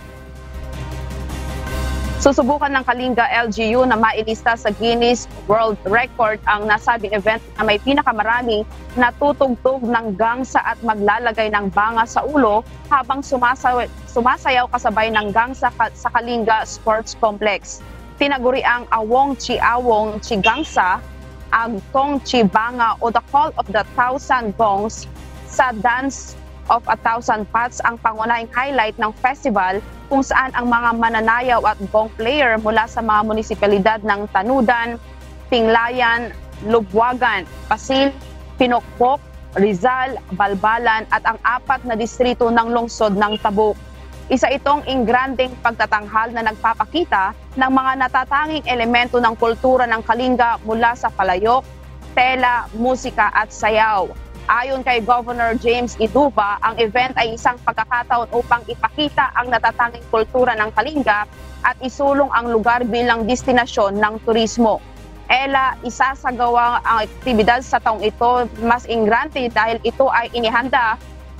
Susubukan ng Kalinga LGU na mailista sa Guinness World Record ang nasabing event na may pinakamarami na tutugtog ng gangsa at maglalagay ng banga sa ulo habang sumasayaw kasabay ng gangsa sa Kalinga Sports Complex. Tinaguri ang Awong Chi Gangsa, Agtong Chi Banga o The Call of the 1,000 Gongs sa Dance of 1,000 Pots ang pangunahing highlight ng festival, kung saan ang mga mananayaw at gong player mula sa mga munisipalidad ng Tanudan, Tinglayan, Lubwagan, Pasil, Pinokpok, Rizal, Balbalan at ang 4 na distrito ng lungsod ng Tabuk. Isa itong ingranding pagtatanghal na nagpapakita ng mga natatanging elemento ng kultura ng Kalinga mula sa palayok, tela, musika at sayaw. Ayon kay Governor James Iduba, ang event ay isang pagkakataon upang ipakita ang natatanging kultura ng Kalinga at isulong ang lugar bilang destinasyon ng turismo. Ella, isasagawa ang aktibidad sa taong ito mas ingrante dahil ito ay inihanda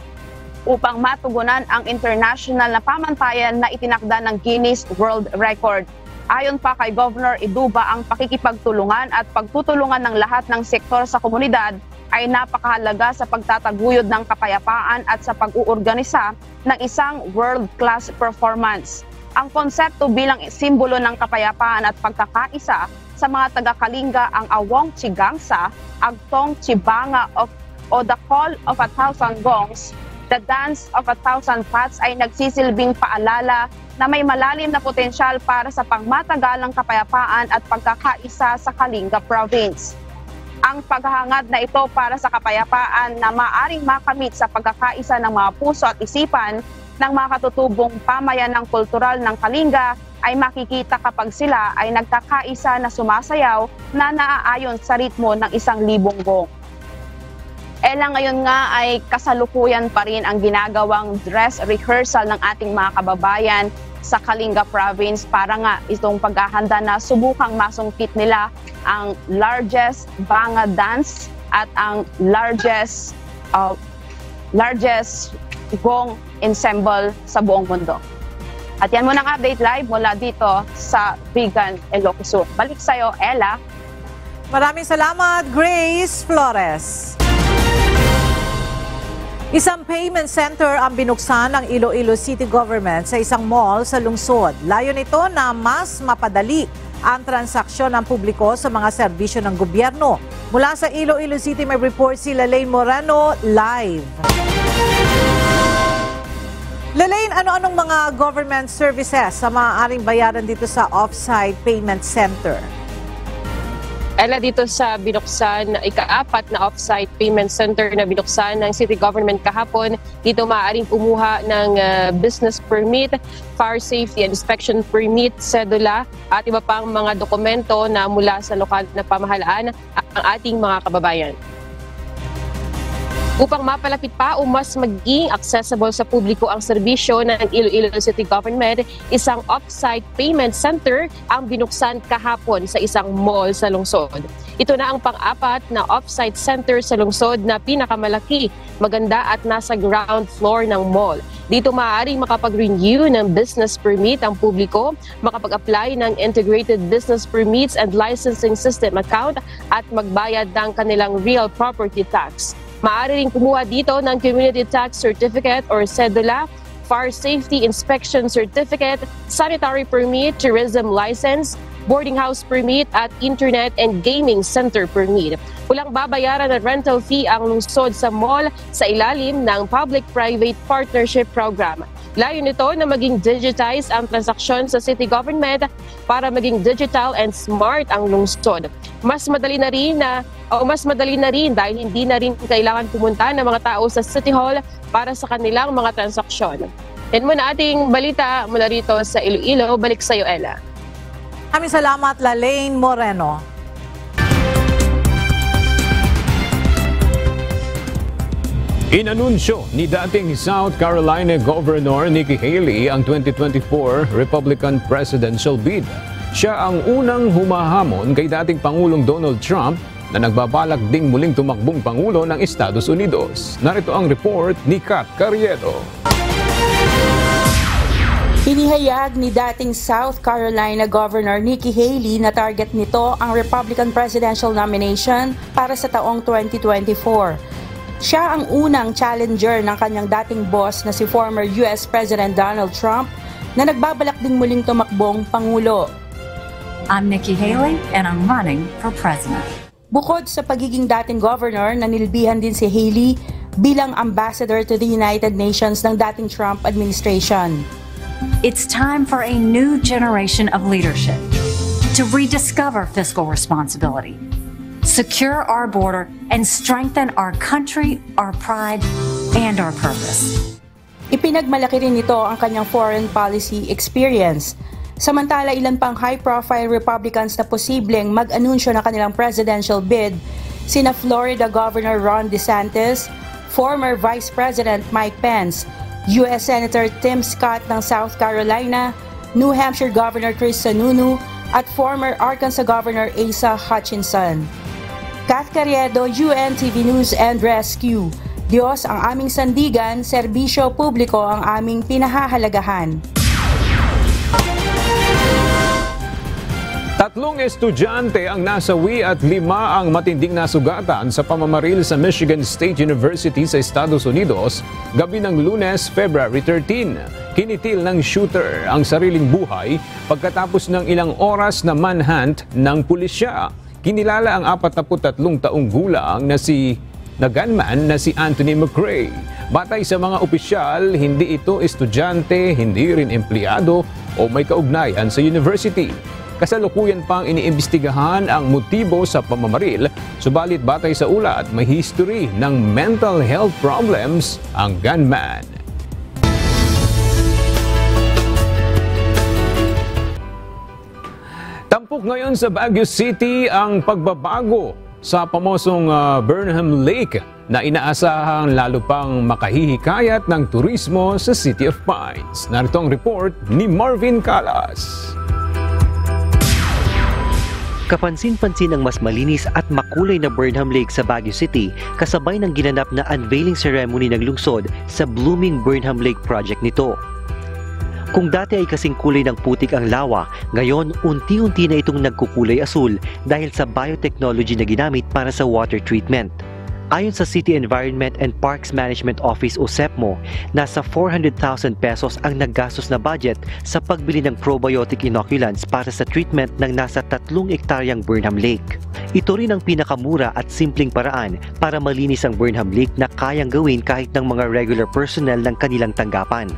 upang matugunan ang international na pamantayan na itinakda ng Guinness World Record. Ayon pa kay Governor Iduba, ang pakikipagtulungan at pagtutulungan ng lahat ng sektor sa komunidad ay napakahalaga sa pagtataguyod ng kapayapaan at sa pag-uorganisa ng isang world-class performance. Ang konsepto bilang simbolo ng kapayapaan at pagkakaisa sa mga taga-Kalinga ang Awong Chi Gangsa, Agtong Chi Banga o The Call of 1,000 Gongs, The Dance of 1,000 Pots ay nagsisilbing paalala na may malalim na potensyal para sa pangmatagalang kapayapaan at pagkakaisa sa Kalinga Province. Ang paghahangad na ito para sa kapayapaan na maaring makamit sa pagkakaisa ng mga puso at isipan ng mga katutubong pamayanang kultural ng Kalinga ay makikita kapag sila ay nagkakaisa na sumasayaw na naaayon sa ritmo ng 1,000 gong. Ngayon nga ay kasalukuyan pa rin ang ginagawang dress rehearsal ng ating mga kababayan sa Kalinga Province para nga itong paghahanda na subukang masungkit nila ang largest banga dance at ang largest gong ensemble sa buong mundo. At yan muna ang update live mula dito sa Bigan, Ilocos Sur. Balik sa'yo, Ella. Maraming salamat, Grace Flores. Isang payment center ang binuksan ng Iloilo City Government sa isang mall sa lungsod. Layo nito na mas mapadali ang transaksyon ng publiko sa mga serbisyo ng gobyerno. Mula sa Iloilo City, may report si Lelaine Moreno live. Lelaine, ano-anong mga government services sa maaaring bayaran dito sa off-site payment center? Ella, dito sa binuksan, ika-4 na off-site payment center na binuksan ng city government kahapon, dito maaaring kumuha ng business permit, fire safety and inspection permit, cedula at iba pang mga dokumento na mula sa lokal na pamahalaan ang ating mga kababayan. Upang mapalapit pa o mas maging accessible sa publiko ang serbisyo ng Iloilo City Government, isang off-site payment center ang binuksan kahapon sa isang mall sa lungsod. Ito na ang pang-4 na off-site center sa lungsod na pinakamalaki, maganda at nasa ground floor ng mall. Dito maaaring makapag-renew ng business permit ang publiko, makapag-apply ng integrated business permits and licensing system account at magbayad ng kanilang real property tax. Maaari rin kumuha dito ng Community Tax Certificate or Cedula, Fire Safety Inspection Certificate, Sanitary Permit, Tourism License, boarding house permit at internet and gaming center permit. Walang babayaran ng rental fee ang lungsod sa mall sa ilalim ng Public-Private Partnership Program. Layo nito na maging digitize ang transaksyon sa city government para maging digital and smart ang lungsod. Mas madali na rin dahil hindi na rin kailangan pumunta ng mga tao sa City Hall para sa kanilang mga transaksyon. Yan muna ating balita mula rito sa Iloilo. Balik sa iyo, Ella. Maraming salamat, Lalaine Moreno. Inanunsyo ni dating South Carolina Governor Nikki Haley ang 2024 Republican presidential bid. Siya ang unang humahamon kay dating Pangulong Donald Trump na nagbabalak ding muling tumakbong Pangulo ng Estados Unidos. Narito ang report ni Kat Carriedo. Inihayag ni dating South Carolina Governor Nikki Haley na target nito ang Republican presidential nomination para sa taong 2024. Siya ang unang challenger ng kanyang dating boss na si former US President Donald Trump na nagbabalak ding muling tumakbong Pangulo. I'm Nikki Haley and I'm running for president. Bukod sa pagiging dating governor, nanilbihan din si Haley bilang ambassador to the United Nations ng dating Trump administration. It's time for a new generation of leadership to rediscover fiscal responsibility, secure our border, and strengthen our country, our pride, and our purpose. Ipinagmalaki rin nito ang kanyang foreign policy experience. Samantala, ilan pang high-profile Republicans na posibleng mag-anunsyo ng kanilang presidential bid, sina Florida Governor Ron DeSantis, former Vice President Mike Pence, U.S. Senator Tim Scott ng South Carolina, New Hampshire Governor Chris Sununu, at former Arkansas Governor Asa Hutchinson. Kat Carriedo, UNTV News and Rescue. Diyos ang aming sandigan, serbisyo publiko ang aming pinahahalagahan. 3 estudyante ang nasawi at 5 ang matinding nasugatan sa pamamaril sa Michigan State University sa Estados Unidos gabi ng Lunes, February 13. Kinitil ng shooter ang sariling buhay pagkatapos ng ilang oras na manhunt ng pulisya. Kinilala ang 43 taong gulang na gunman na si Anthony McRae. Batay sa mga opisyal, hindi ito estudyante, hindi rin empleyado o may kaugnayan sa university. Kasalukuyan pang iniimbestigahan ang motibo sa pamamaril, subalit batay sa ulat, may history ng mental health problems ang gunman. Tampok ngayon sa Baguio City ang pagbabago sa pamosong Burnham Lake na inaasahang lalo pang makahihikayat ng turismo sa City of Pines. Narito ang report ni Marvin Calas. Kapansin-pansin ang mas malinis at makulay na Burnham Lake sa Baguio City kasabay ng ginanap na unveiling ceremony ng lungsod sa Blooming Burnham Lake project nito. Kung dati ay kasing kulay ng putik ang lawa, ngayon unti-unti na itong nagkukulay asul dahil sa biotechnology na ginamit para sa water treatment. Ayon sa City Environment and Parks Management Office o CEPMO, nasa 400,000 pesos ang naggastos na budget sa pagbili ng probiotic inoculants para sa treatment ng nasa 3 ektaryang Burnham Lake. Ito rin ang pinakamura at simpleng paraan para malinis ang Burnham Lake na kayang gawin kahit ng mga regular personnel ng kanilang tanggapan.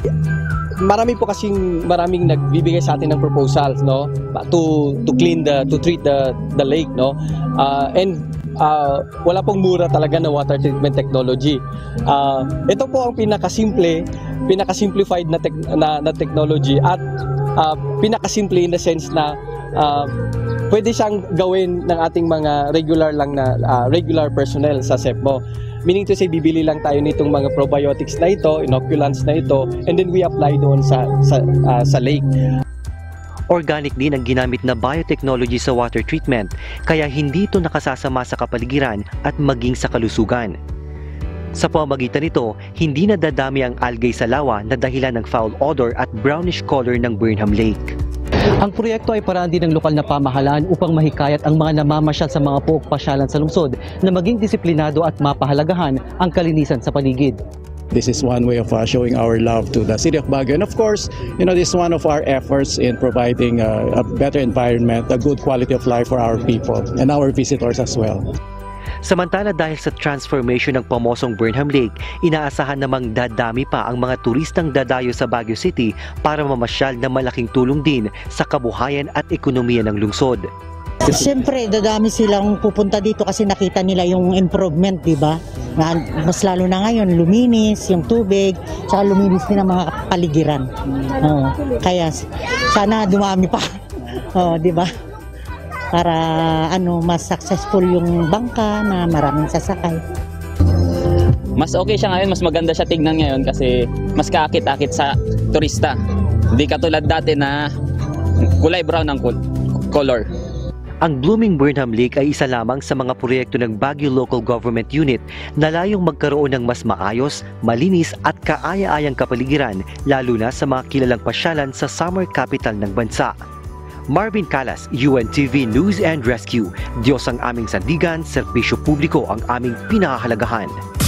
Maraming nagbibigay sa atin ng proposals, no, to treat the lake, no, and wala pong mura talaga na water treatment technology. Ito po ang pinaka-simplified na technology at pinaka-simple in the sense na pwede siyang gawin ng ating mga regular personnel sa CEPMO. Meaning to say, bibili lang tayo nitong mga probiotics na ito, inoculants na ito, and then we apply doon sa lake. Organic din ang ginamit na biotechnology sa water treatment, kaya hindi ito nakasasama sa kapaligiran at maging sa kalusugan. Sa pamamagitan nito, hindi nadadami ang algae sa lawa na dahilan ng foul odor at brownish color ng Burnham Lake. Ang proyekto ay paraan din ng lokal na pamahalaan upang mahikayat ang mga namamasyal sa mga pasyalan sa lungsod na maging disiplinado at mapahalagahan ang kalinisan sa paligid. This is one way of showing our love to the city of Baguio. And of course, this is one of our efforts in providing a better environment, a good quality of life for our people and our visitors as well. Samantala dahil sa transformation ng pamosong Burnham Lake, inaasahan namang dadami pa ang mga turistang dadayo sa Baguio City para mamasyal na malaking tulong din sa kabuhayan at ekonomiya ng lungsod. Siyempre, dadami silang pupunta dito kasi nakita nila yung improvement, di ba? Mas lalo na ngayon, luminis yung tubig, tsaka luminis din ang mga paligiran. Kaya sana dumami pa, di ba? Para mas successful yung bangka na maraming sasakay. Mas okay siya ngayon, mas maganda siya tignan ngayon kasi mas kaakit-akit sa turista. Hindi katulad dati na kulay brown ang color. Ang Blooming Burnham Lake ay isa lamang sa mga proyekto ng Baguio Local Government Unit na layong magkaroon ng mas maayos, malinis at kaaya-ayang kapaligiran lalo na sa mga kilalang pasyalan sa summer capital ng bansa. Marvin Calas, UNTV News and Rescue. Diyos ang aming sandigan, serbisyo publiko ang aming pinahahalagahan.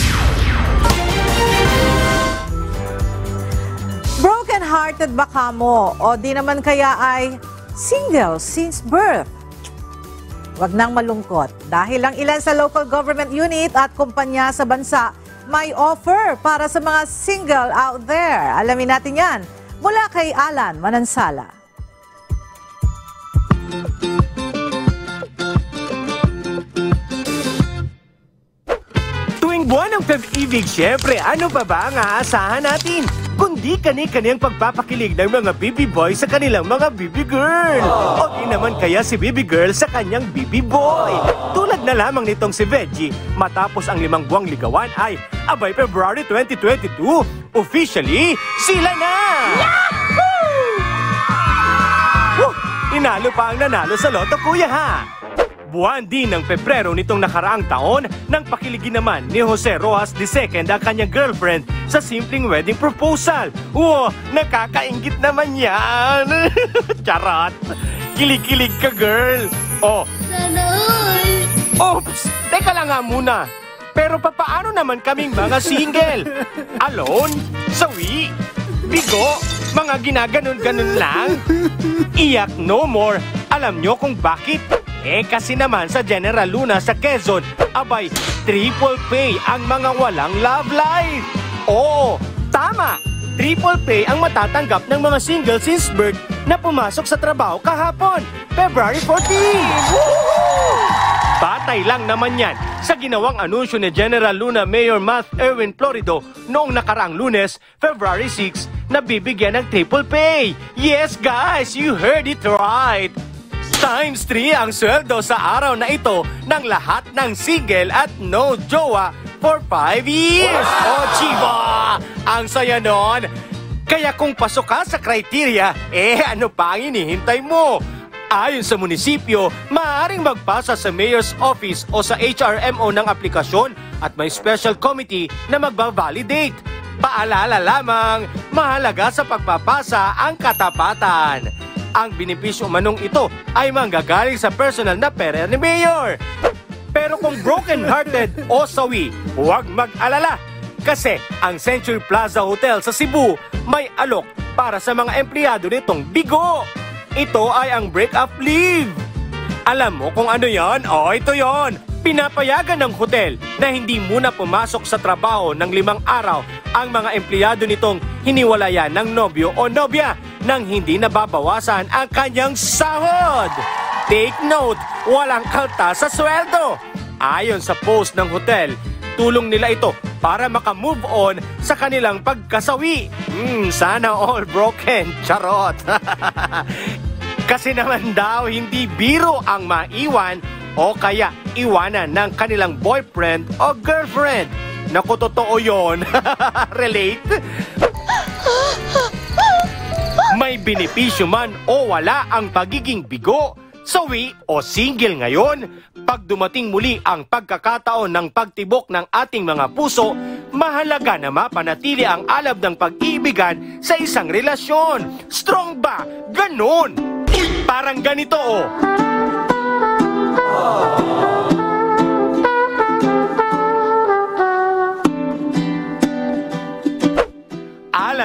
Broken-hearted ba kamo o di naman kaya ay single since birth? Huwag nang malungkot dahil ang ilan sa local government unit at kumpanya sa bansa may offer para sa mga single out there. Alamin natin yan mula kay Alan Manansala. Tuwing buwan ng pag-ibig, syempre, ano pa ba ang aasahan natin? Kundi kani-kaniyang pagpapakilig ng mga baby boy sa kanilang mga baby girl. O di naman kaya si baby girl sa kanyang baby boy. Tulad na lamang nitong si Veggie, matapos ang 5 buwang ligawan ay, abay February 2022, officially, sila na! Yahoo! Inalo pa ang nanalo sa loto, kuya ha! Buwan din ng Pebrero nitong nakaraang taon nang pakiligin naman ni Jose Rojas II ang kanyang girlfriend sa simpleng wedding proposal. Wow, nakakaingit naman yan! Charot! Kilig-kilig ka, girl! Oh! Oops! Teka lang nga muna! Pero papaano naman kaming mga single? Alone? Sawi? Bigo? Mga ginaganon-ganon lang? Iyak no more! Alam nyo kung bakit? Kasi naman sa General Luna sa Quezon, abay, triple pay ang mga walang love life. Oo, tama! Triple pay ang matatanggap ng mga single since birth na pumasok sa trabaho kahapon, February 14! Woohoo! Batay lang naman yan sa ginawang anunsyo ni General Luna Mayor Matt Erwin Florido noong nakaraang Lunes, February 6, na bibigyan ng triple pay. Yes guys, you heard it right! Times 3 ang sweldo sa araw na ito ng lahat ng single at no jowa for 5 years. Wow! O chiba! Ang saya nun! Kaya kung pasok ka sa criteria, ano pa ang hinihintay mo? Ayon sa munisipyo, maaaring magpasa sa Mayor's Office o sa HRMO ng aplikasyon at may special committee na magbavalidate. Paalala lamang, mahalaga sa pagpapasa ang katapatan. Ang benepisyo manong ito ay manggagaling sa personal na pera ni Mayor. Pero kung broken-hearted o sawi, huwag mag-alala. Kasi ang Century Plaza Hotel sa Cebu may alok para sa mga empleyado nitong bigo. Ito ay ang breakup leave. Alam mo kung ano yan? O, ito yon. Pinapayagan ng hotel na hindi muna pumasok sa trabaho ng 5 araw ang mga empleyado nitong hiniwalayan ng nobyo o nobya nang hindi nababawasan ang kanyang sahod. Take note, walang kalta sa sweldo. Ayon sa post ng hotel, tulong nila ito para makamove on sa kanilang pagkasawi. Sana all broken, charot. Kasi naman daw hindi biro ang maiwan o kaya iwanan ng kanilang boyfriend o girlfriend. Naku, totoo yun. Relate? May benepisyo man o wala ang pagiging bigo, sawi o single ngayon, pag dumating muli ang pagkakataon ng pagtibok ng ating mga puso, mahalaga na mapanatili ang alab ng pag-ibigan sa isang relasyon. Strong ba? Ganon! Parang ganito oh.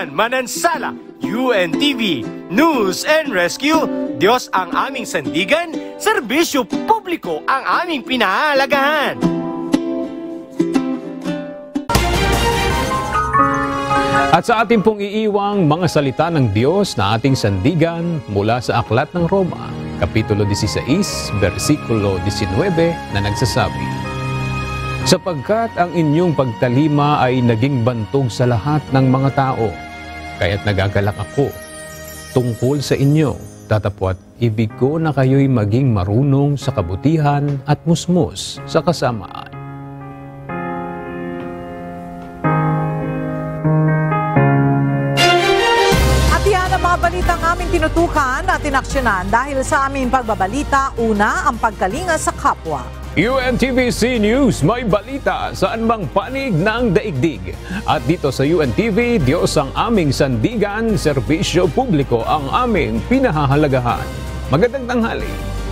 Kapulisan Manansala, UNTV, News and Rescue, Diyos ang aming sandigan, serbisyo publiko ang aming pinahalagahan. At sa ating pong iiwang mga salita ng Diyos na ating sandigan mula sa Aklat ng Roma, Kapitulo 16, versikulo 19 na nagsasabi, sapagkat ang inyong pagtalima ay naging bantog sa lahat ng mga tao, kaya't nagagalak ako tungkol sa inyo, tatapwat ibig ko na kayo'y maging marunong sa kabutihan at musmus sa kasamaan. Balitang aming tinutukan at inaksyonan dahil sa aming pagbabalita, una ang pagkalinga sa kapwa. UNTV News, may balita saan mang panig ng daigdig. At dito sa UNTV, Diyos ang aming sandigan, serbisyo publiko ang aming pinahahalagahan. Magandang tanghali.